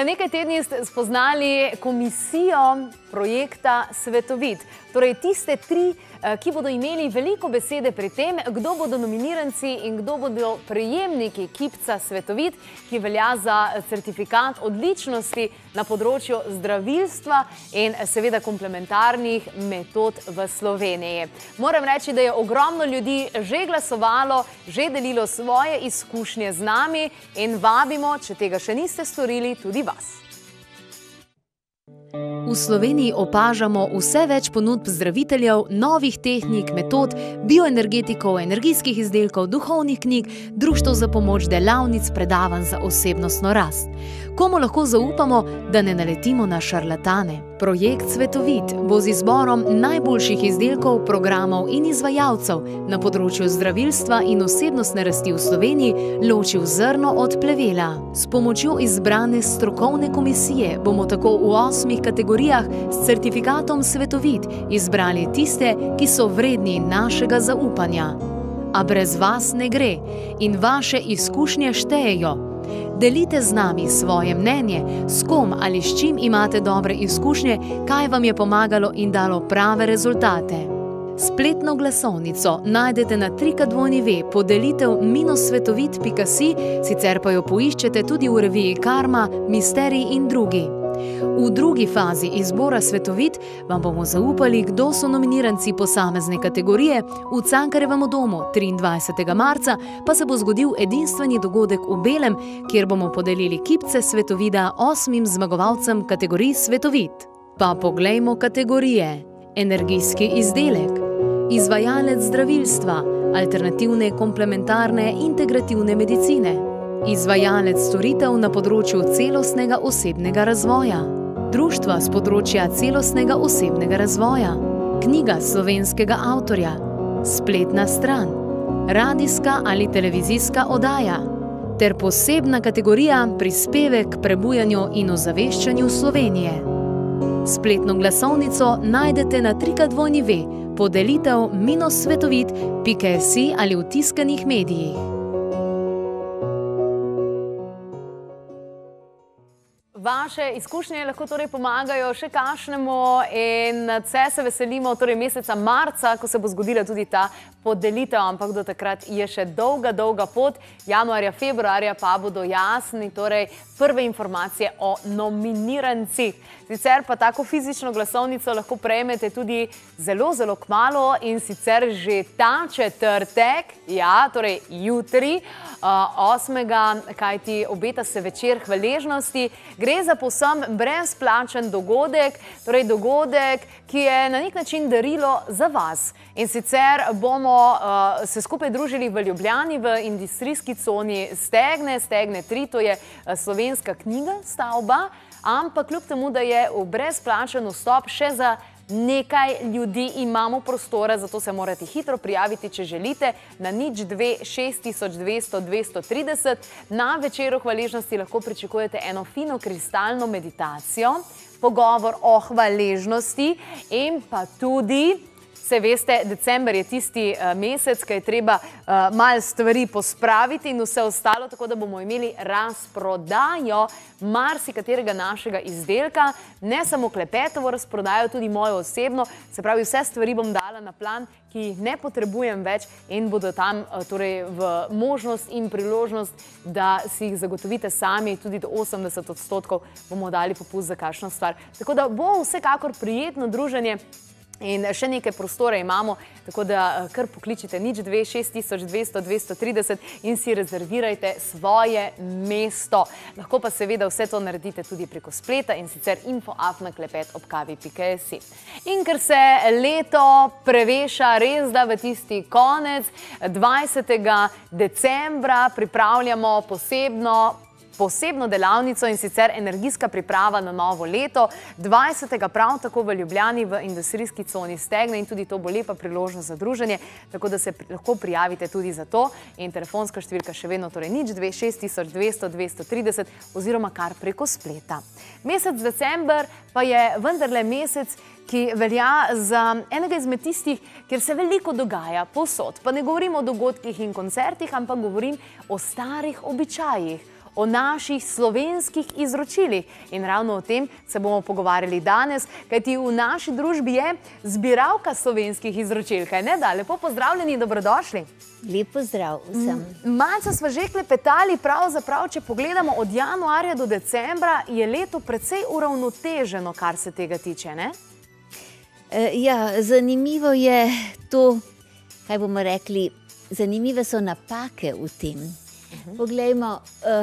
nekaj tedni ste spoznali komisijo projekta Svetovit. Torej tiste tri, ki bodo imeli veliko besede pri tem, kdo bodo nominiranci in kdo bodo prejemniki kipca Svetovit, ki velja za certifikat odličnosti na področju zdravilstva in seveda komplementarnih metod v Sloveniji. Moram reči, da je ogromno ljudi že glasovalo, že delilo svoje izkušnje z nami in vabimo, če tega še niste storili, tudi vas. V Sloveniji opažamo vse več ponudb zdraviteljev, novih tehnik, metod, bioenergetikov, energijskih izdelkov, duhovnih knjig, društev za pomoč, delavnic, predavanj za osebnostno rast. Komu lahko zaupamo, da ne naletimo na šarlatane? Projekt Svetovit bo z izborom najboljših izdelkov, programov in izvajalcev na področju zdravilstva in osebnostne rasti v Sloveniji ločil zrno od plevela. S pomočjo izbrane strokovne komisije bomo tako v 8 kategorijah s certifikatom Svetovit izbrali tiste, ki so vredni našega zaupanja. A brez vas ne gre in vaše izkušnje štejejo. Delite z nami svoje mnenje, s kom ali s čim imate dobre izkušnje, kaj vam je pomagalo in dalo prave rezultate. Spletno glasovnico najdete na www.podelitev-svetovit.si, sicer pa jo poiščete tudi v reviji Karma, Misterij in drugi. V drugi fazi izbora Svetovit vam bomo zaupali, kdo so nominiranci posamezne kategorije. V Cankarjevem domu 23. marca pa se bo zgodil edinstveni dogodek v belem, kjer bomo podelili kipce Svetovida 8 zmagovalcem kategorij Svetovit. Pa poglejmo kategorije. Energijski izdelek, izvajalec zdravilstva, alternativne komplementarne integrativne medicine, izvajalec storitev na področju celostnega osebnega razvoja, društva z področja celostnega osebnega razvoja, knjiga slovenskega avtorja, spletna stran, radijska ali televizijska oddaja ter posebna kategorija prispevek k prebujanju in ozaveščanju Slovenije. Spletno glasovnico najdete na www.podelitev-svetovit.si ali v tiskanih medijih. Vaše izkušnje lahko torej pomagajo še kakšnemu in nadvse se veselimo torej meseca marca, ko se bo zgodila tudi ta podelitev, ampak do takrat je še dolga pot. Januarja, februarja pa bodo jasni torej prve informacije o nominirancih. Sicer pa tako fizično glasovnico lahko prejmete tudi zelo kmalu in sicer že ta četrtek, ja, torej jutri, 8. kajti obeta se večer hvaležnosti. Gre za povsem brezplačen dogodek, torej dogodek, ki je na nek način darilo za vas. In sicer bomo se skupaj družili v Ljubljani v industrijski coni Stegne 3, to je slovenska knjiga stavba, ampak kljub temu, da je v brezplačen vstop še za nekaj ljudi imamo prostora, zato se morate hitro prijaviti, če želite, na 02-6200-230. Na večeru hvaležnosti lahko pričakujete eno fino kristalno meditacijo, pogovor o hvaležnosti in pa tudi, se veste, december je tisti mesec, ki je treba malo stvari pospraviti in vse ostalo, tako da bomo imeli razprodajo marsikaterega našega izdelka, ne samo klepetovo razprodajo, tudi mojo osebno, se pravi, vse stvari bom dala na plan, ki jih ne potrebujem več in bodo tam torej v možnost in priložnost, da si jih zagotovite sami, tudi do 80% bomo dali popust za kakšno stvar. Tako da bo vsekakor prijetno druženje. In še nekaj prostora imamo, tako da kar pokličite 02-6200-230 in si rezervirajte svoje mesto. Lahko pa seveda vse to naredite tudi preko spleta in sicer info@klepetobkavi.si. In ker se leto preveša res da v tisti konec, 20. decembra pripravljamo posebno delavnico in sicer energijska priprava na novo leto, 20. prav tako v Ljubljani v industrijski coni Stegne in tudi to bo lepa priložnost za druženje, tako da se lahko prijavite tudi za to in telefonska številka še vedno torej 02-6200-230 oziroma kar preko spleta. Mesec december pa je vendarle mesec, ki velja za enega izmed tistih, kjer se veliko dogaja povsod. Pa ne govorim o dogodkih in koncertih, ampak govorim o starih običajih, o naših slovenskih izročilih. In ravno o tem se bomo pogovarjali danes, kajti v naši družbi je zbiralka slovenskih izročil. Kaj ne da? Lepo pozdravljeni, dobrodošli. Lep pozdrav vsem. Malce sva že klepetali, pravzaprav, če pogledamo od januarja do decembra, je leto precej uravnoteženo, kar se tega tiče, ne? Ja, zanimivo je to, kaj bomo rekli, zanimive so napake v tem. Poglejmo,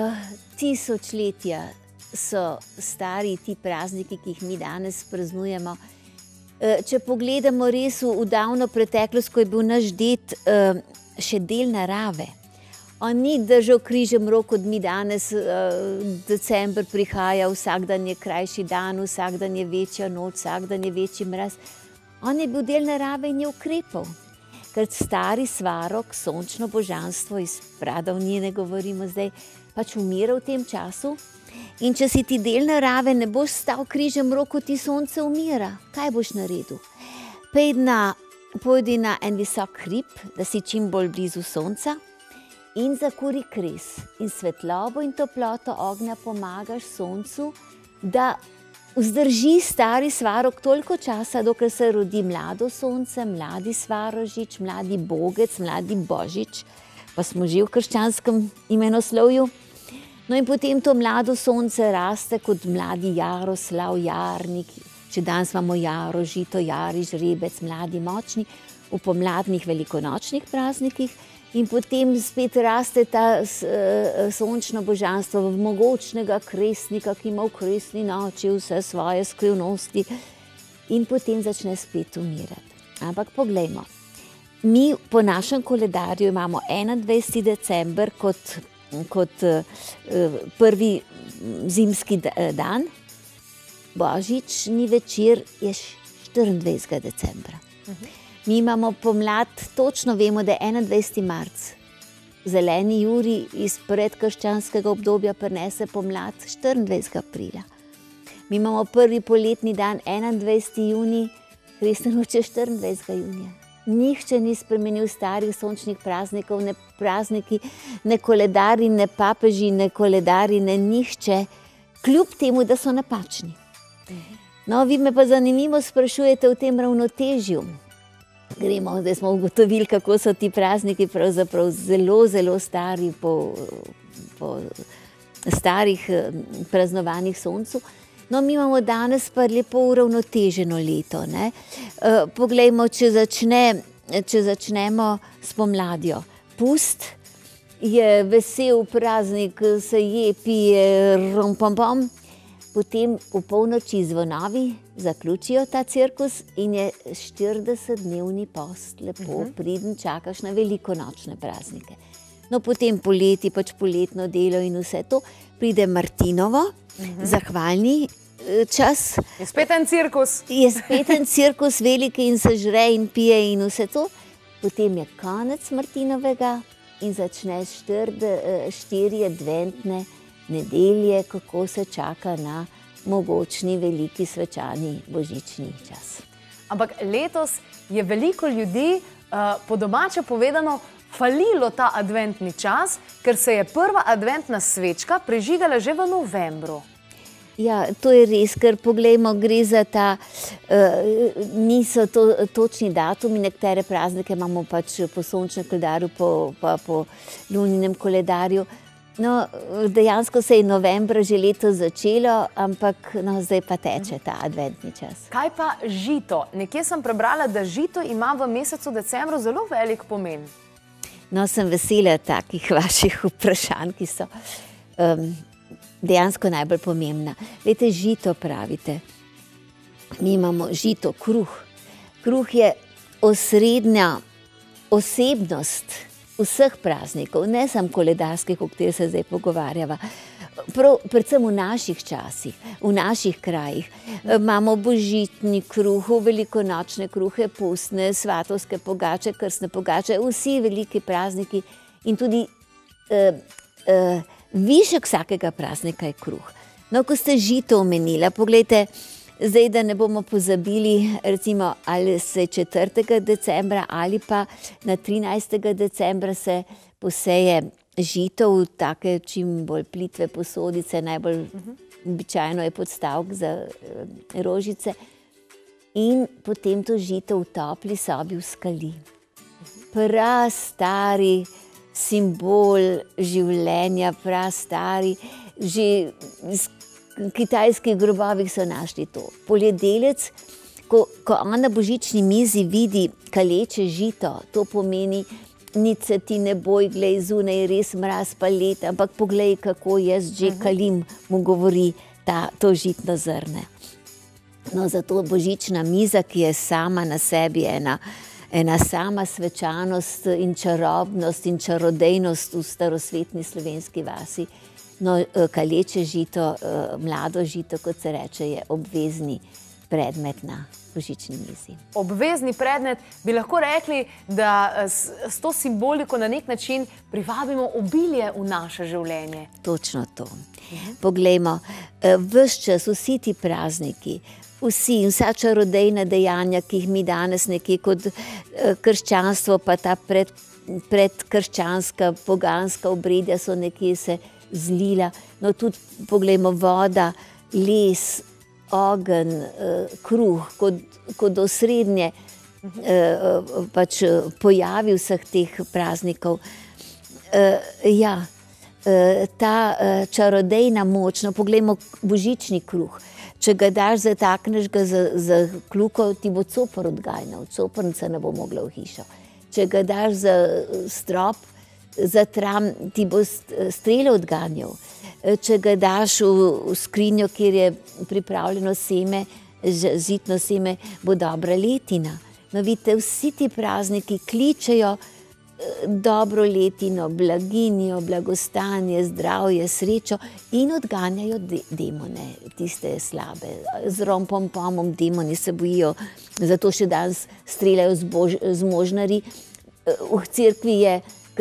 tisočletja so stari ti prazniki, ki jih mi danes praznujemo. Če pogledamo res v davno preteklost, ko je bil naš ded še del narave. On ni držal križem rok, kot mi danes, december prihaja, vsak dan je krajši dan, vsak dan je večja noč, vsak dan je večji mraz. On je bil del narave in je ukrepal. Ker stari svarog, sončno božanstvo, iz pradavnine govorimo zdaj, pač umira v tem času. In če si ti del narave, ne boš stal križem rok, ko ti sonce umira. Kaj boš naredil? Pojdi na en visok hrib, da si čim bolj blizu sonca in zakuri kres. In svetlobo in toploto ognja pomagaš soncu, da vzdrži stari svarog toliko časa, dokler se rodi mlado sonce, mladi svarožič, mladi bogec, mladi božič, pa smo že v krščanskem imenoslovju. No in potem to mlado sonce raste kot mladi jaroslav, jarnik. Če danes imamo jaro, žito, jari, žrebec, mladi, močni, v pomladnih velikonočnih praznikih in potem spet raste ta sončno božanstvo v mogočnega kresnika, ki ima v kresni noči vse svoje skrivnosti in potem začne spet umirati. Ampak poglejmo, mi po našem koledarju imamo 21. december kot prvi zimski dan, božični večer je 24. decembra. Mi imamo pomlad, točno vemo, da je 21. marc. Zeleni Jurij iz predkrščanskega obdobja prinese pomlad 24. aprila. Mi imamo prvi poletni dan 21. junij, Kristna noč je 24. junija. Nihče ni spremenil starih sončnih praznikov, ne prazniki, ne koledari, ne papeži, ne koledari, ne nihče, kljub temu, da so napačni. No, vi me pa zanimivo sprašujete o tem ravnotežju. Gremo, da smo ugotovili, kako so ti prazniki pravzaprav zelo, zelo stari po starih praznovanjih soncu. No, mi imamo danes pa lepo uravnoteženo leto, ne. Poglejmo, če začnemo s pomladjo. Pust je vesel praznik, se je, pije, rom-pom-pom. Potem v polnoči zvonovi zaključijo ta cirkus in je 40-dnevni post, lepo priden, čakaš na velikonočne praznike. No, potem poleti, pač poletno delo in vse to, pride Martinovo, zahvalni čas. Je spet en cirkus. Je spet en cirkus veliki in se žre in pije in vse to. Potem je konec Martinovega in začneš 4 adventne nedelje, kako se čaka na mogočni, veliki, svečani božični čas. Ampak letos je veliko ljudi, po domače povedano, falilo ta adventni čas, ker se je prva adventna svečka prižigala že v novembru. Ja, to je res, ker poglejmo, gre za ta, niso točni datumi, nekatere praznike imamo pač po sončnem koledarju, pa po luninem koledarju. No, dejansko se je novembra že letos začelo, ampak no, zdaj pa teče ta adventni čas. Kaj pa žito? Nekje sem prebrala, da žito ima v mesecu decembru zelo velik pomen. No, sem vesela takih vaših vprašanj, ki so dejansko najbolj pomembna. Veste, žito pravite. Mi imamo žito, kruh. Kruh je osrednja osebnost vseh praznikov, ne samo koledarskih, o katerih se zdaj pogovarjava. Predvsem v naših časih, v naših krajih. Imamo božični kruh, velikonočne kruhe, pustne, svatovske pogače, krstne pogače, vsi veliki prazniki in tudi višek vsakega praznika je kruh. No, ko ste žito omenila, poglejte, zdaj, da ne bomo pozabili, recimo, ali se 4. decembra ali pa na 13. decembra se poseje žito v take čim bolj plitve posodice, najbolj običajno je podstavek za rožice, in potem to žito v topli sobi v skali. Prastari simbol življenja, prastari, že iz kitajskih grobovih so našli to. Poljedelec, ko on na božični mizi vidi kaleče žito, to pomeni, nič se ti ne boj, glej, zunaj je res mraz pa led, ampak poglej, kako jaz že kalim, mu govori to žitno zrne. No, zato božična miza, ki je sama na sebi ena sama svečanost in čarobnost in čarodejnost v starosvetni slovenski vasi. No, kaleče žito, mlado žito, kot se reče, je obvezni predmet na božični mizi. Obvezni predmet, bi lahko rekli, da s to simboliko na nek način privabimo obilje v naše življenje. Točno to. Poglejmo, ves čas, vsi ti prazniki, vsa čarodejna dejanja, ki jih mi danes nekje kot krščanstvo, pa ta predkrščanska, poganska obredja so nekje se zlila. No, tudi poglejmo, voda, les, ogenj, kruh, kot osrednje pač pojavi vseh teh praznikov. Ja, ta čarodejna moč, no, poglejmo božični kruh. Če ga daš, zatakneš ga za kljuko, ti bo copr odganjal, coprnica ne bo mogla v hišo. Če ga daš za strop, za tram, ti bo strele odganjal. Če ga daš v skrinjo, kjer je pripravljeno seme, žitno seme, bo dobra letina. No, vidite, vsi ti prazniki kličejo dobro letino, blaginjo, blagostanje, zdravje, srečo in odganjajo demone, tiste slabe. Z rompompomom demoni se bojijo, zato še danes streljajo z možnari. V cerkvi je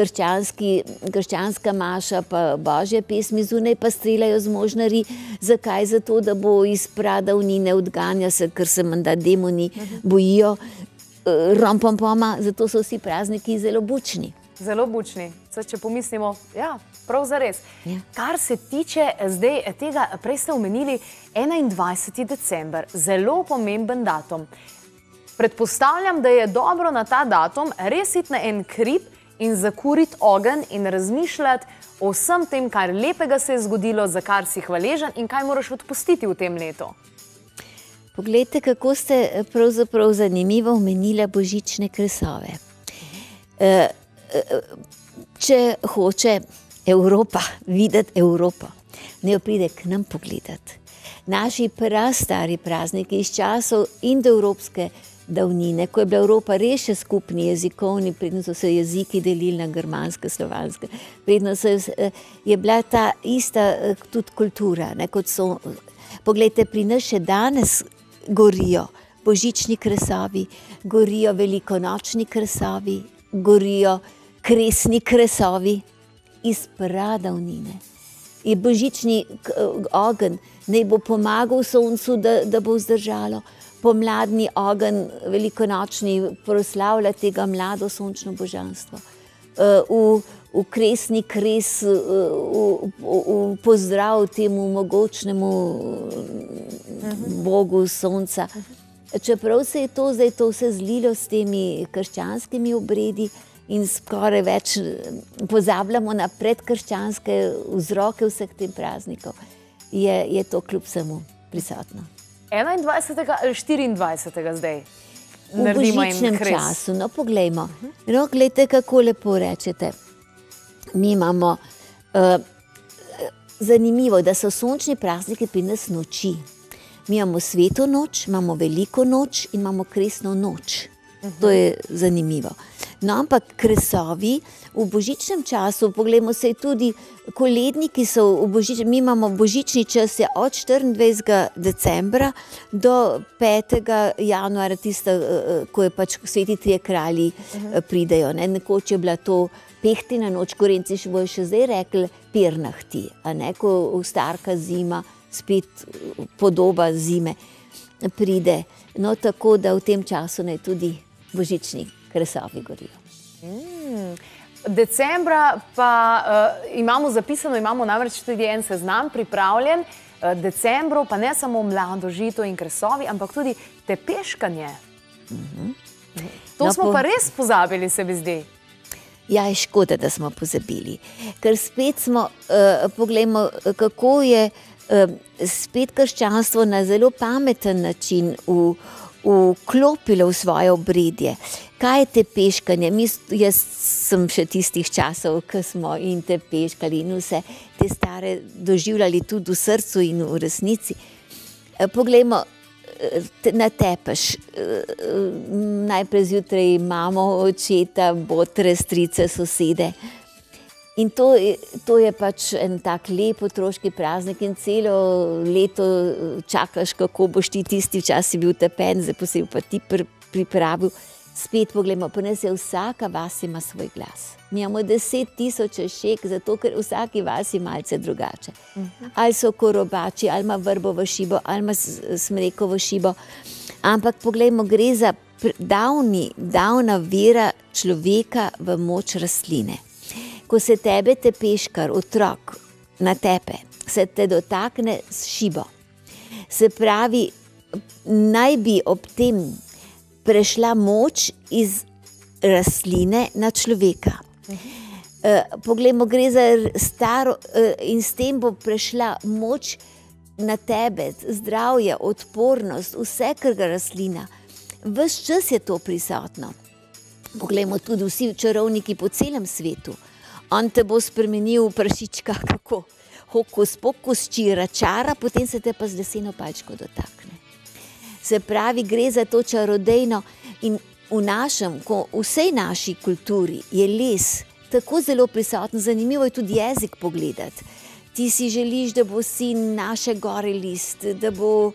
krščanska maša, pa božje pesmi, zunaj pa streljajo z možnari. Zakaj? Zato, da bo iz pradavnine odganja se, ker se menda demoni bojijo rompompoma, zato so vsi prazniki zelo bučni. Zelo bučni. Če pomislimo, ja, prav zares. Ja. Kar se tiče zdaj tega, prej ste omenili 21. december, zelo pomemben datum. Predpostavljam, da je dobro na ta datum res iti na en hrib in zakuriti ogenj in razmišljati o vsem tem, kar lepega se je zgodilo, za kar si hvaležen in kaj moraš odpustiti v tem letu. Poglejte, kako ste pravzaprav zanimivo omenili božične kresove. Če hoče Evropa videti Evropo, ne jo pride k nam pogledati. Naši prastari prazniki iz časov indoevropske davnine, ko je bila Evropa res še skupni jezikovni, predno so se jeziki delili na germanske, slovanske, predno je bila ta ista tudi kultura, ne, kot so. Poglejte, pri nas še danes gorijo božični kresovi, gorijo velikonočni kresovi, gorijo kresni kresovi iz pradavnine. In božični ogenj naj bo pomagal soncu, da bo vzdržalo. Pomladni ogenj, velikonočni, proslavlja tega mlado sončno božanstvo. V kresni kres, v pozdrav temu mogočnemu Bogu sonca. Čeprav se je to zdaj vse zlilo s temi krščanskimi obredi in skoraj več pozabljamo na predkrščanske vzroke vseh tem praznikov, je to kljub vsemu prisotno. 21. ali 24. zdaj? V božičnem času, no, poglejmo. No, gledajte, kako lepo rečete. Mi imamo zanimivo, da so sončni prazniki pri nas noči. Mi imamo sveto noč, imamo veliko noč in imamo kresno noč. To je zanimivo. No, ampak kresovi v božičnem času, poglejmo se tudi, koledniki so v božičnem, mi imamo božični čas je od 24. decembra do 5. januarja, tista, ko je pač sveti trije kralji pridejo. Nekoč je bila to pehtina noč, Gorenci bojo še zdaj rekli pirnahti, a ne, ko starka zima, spet podoba zime pride. No, tako da v tem času naj tudi božični kresovi gorijo. Decembra pa imamo zapisano, imamo namreč tudi en seznam pripravljen, decembru pa ne samo mlado žito in kresovi, ampak tudi tepeškanje. To smo pa res pozabili, se mi zdi. Ja, je škoda, da smo pozabili. Ker spet smo, poglejmo, kako je spet krščanstvo na zelo pameten način vklopilo v svoje obredje. Kaj je tepeškanje? Jaz sem še tistih časov, ko smo in tepeškali in vse te stare doživljali tudi v srcu in v resnici. Poglejmo, natepeš, najprej zjutraj imamo očeta, botre, strice, sosede. In to je pač en tak lep otroški praznik in celo leto čakaš, kako boš ti tisti čas bil tepen, zdaj pa si pa ti pripravil. Spet poglejmo, pa nas je vsaka vas ima svoj glas. Mi imamo 10.000 šek, zato ker vsaki vas je malce drugače. Ali so korobači, ali ima vrbovo šibo, ali ima smrekovo šibo. Ampak poglejmo, gre za davna vera človeka v moč rastline. Ko se tebe tepeškar, otrok, natepe, se te dotakne s šibo. Se pravi, naj bi ob tem prešla moč iz rastline na človeka. Poglejmo, gre za staro in s tem bo prešla moč na tebe, zdravje, odpornost, vse, kar ga rastlina. Ves čas je to prisotno. Poglejmo tudi vsi čarovniki po celem svetu. On te bo spremenil v prašička, kako hokus pokus, čira čara, potem se te pa z leseno palčko dotakne. Se pravi, gre za to čarodejno in v vsej naši kulturi je les tako zelo prisoten, zanimivo je tudi jezik pogledati. Ti si želiš, da bo sin naše gore list, da bo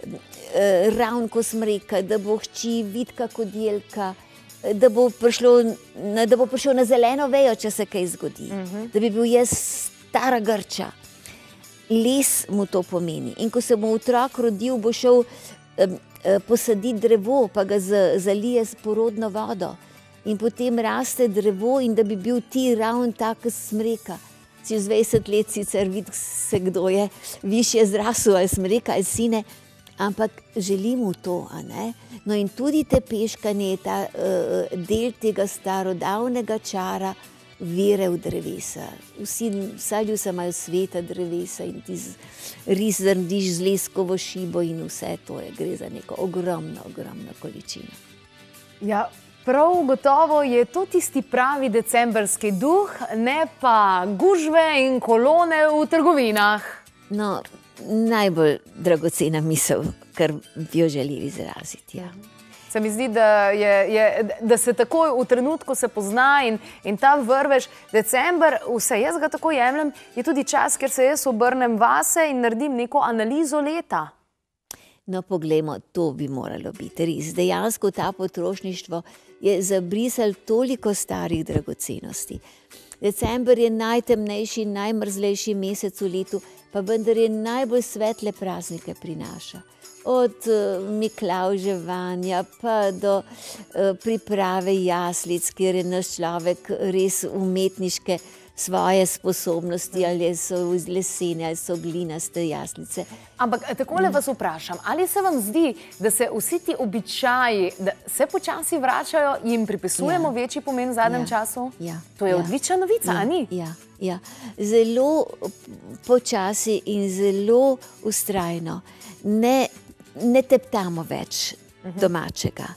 ravn ko smreka, da bo hči vitka kot jelka, da bo prišel na zeleno vejo, če se kaj zgodi. Da bi bil jaz stara grča. Les mu to pomeni. In ko se mu otrok rodil, bo šel posaditi drevo, pa ga zalije s porodno vodo. In potem raste drevo in da bi bil ti ravno tak smreka. Čez 20 let sicer vidi se, kdo je višje zrasel, ali smreka, ali sine, ampak želimo to, a ne? No in tudi tepeškanje je ta del tega starodavnega čara vere v drevesa. Vsa ljudstva imajo sveta drevesa in ti ris zrdiš z leskovo šibo in vse to je, gre za neko ogromno količino. Ja, prav gotovo je to tisti pravi decembrski duh, ne pa gužve in kolone v trgovinah. No, najbolj dragocena misel, kar bi jo želeli izraziti, ja. Se mi zdi, da se takoj v trenutku se pozna in ta vrvež december, vse jaz ga tako jemljem, je tudi čas, ker se jaz obrnem vase in naredim neko analizo leta. No, poglejmo, to bi moralo biti res. Dejansko ta potrošništvo je zabrisal toliko starih dragocenosti. December je najtemnejši, najmrzlejši mesec v letu, pa vendar je najbolj svetle praznike prinaša. Od miklavževanja pa do priprave jaslic, kjer je naš človek res umetniške svoje sposobnosti, ali so lesene, ali so glinaste jaslice. Ampak takole vas vprašam, ali se vam zdi, da se vsi ti običaji, da se počasi vračajo, jim pripisujemo večji pomen v zadnjem času? Ja. To je odlična novica, a ni? Ja. Zelo počasi in zelo vztrajno. Ne teptamo več domačega,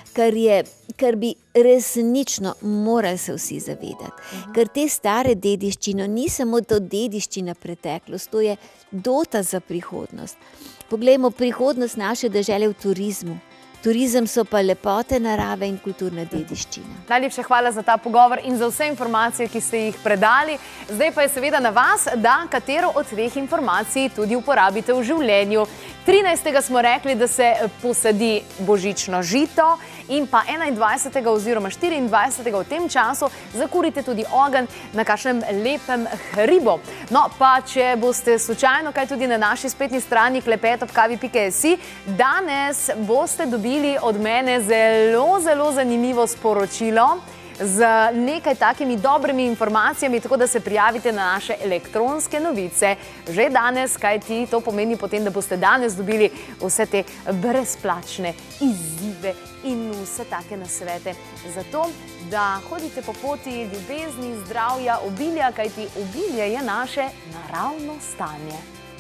kar bi resnično morali se vsi zavedati. Ker te stare dediščine ni samo to dediščina preteklost, to je dota za prihodnost. Poglejmo prihodnost naše dežele v turizmu. Turizem so pa lepote narave in kulturna dediščina. Najlepša hvala za ta pogovor in za vse informacije, ki ste jih predali. Zdaj pa je seveda na vas, da katero od teh informacij tudi uporabite v življenju. 13. smo rekli, da se posadi božično žito in pa 21. oziroma 24. v tem času zakurite tudi ogenj na kakšnem lepem hribu. No, pa če boste slučajno kaj tudi na naši spletni strani klepet@kavi.si, danes boste dobili od mene zelo zanimivo sporočilo. z nekaj takimi dobrimi informacijami, tako da se prijavite na naše elektronske novice že danes, kajti to pomeni potem, da boste danes dobili vse te brezplačne izzive in vse take nasvete. Zato, da hodite po poti ljubezni, zdravja, obilja, kajti obilje je naše naravno stanje.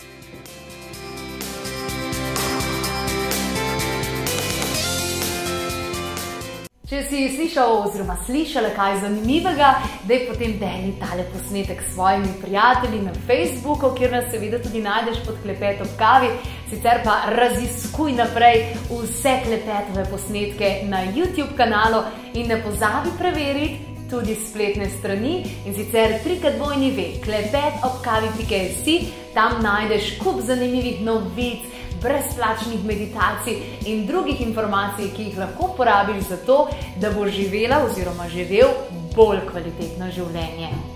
Če si slišal oziroma slišala kaj zanimivega, daj potem deli tale posnetek s svojimi prijatelji na Facebooku, kjer nas seveda tudi najdeš pod Klepet ob kavi. Sicer pa raziskuj naprej vse Klepetove posnetke na YouTube kanalu in ne pozabi preveriti tudi spletne strani, in sicer www.klepetobkavi.si. Tam najdeš kup zanimivih novic, brezplačnih meditacij in drugih informacij, ki jih lahko porabiš za to, da boš živela oziroma živel bolj kvalitetno življenje.